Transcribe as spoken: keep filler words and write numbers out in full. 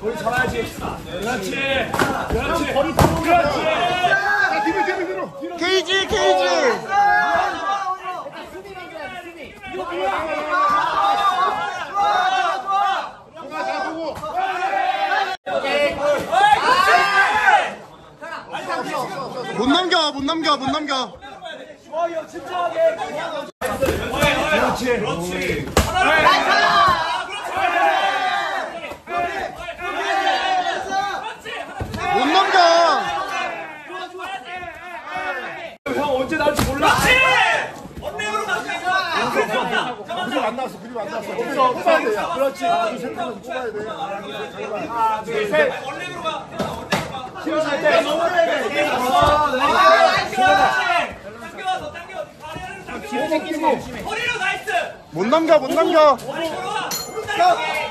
거리 잡아야지. 그렇지. 그렇지. 거리 잡고. 그렇지. 자, 뒤로, 뒤로, 뒤로. 케이지, 케이지. 못 넘겨, 못 넘겨, 못 넘겨. 좋아요, 침착하게. 그렇지. 그렇지. 못 넘겨. 형 언제 나올지 몰라. 언내으로 나왔어. 그리고 안 나왔어. 그리고 안 나왔어. 없어. 뽑아야 돼. 그렇지. 하나, 둘, 셋 하면서 뽑아야 돼. 하나, 둘, 셋. 언내으로 가. 시원할 때. 넘어야 돼. 당겨, 당겨. 아래로 당겨. 기회 챙기고. 허리로 나이스. 못 넘겨, 못 넘겨. 허리로 와.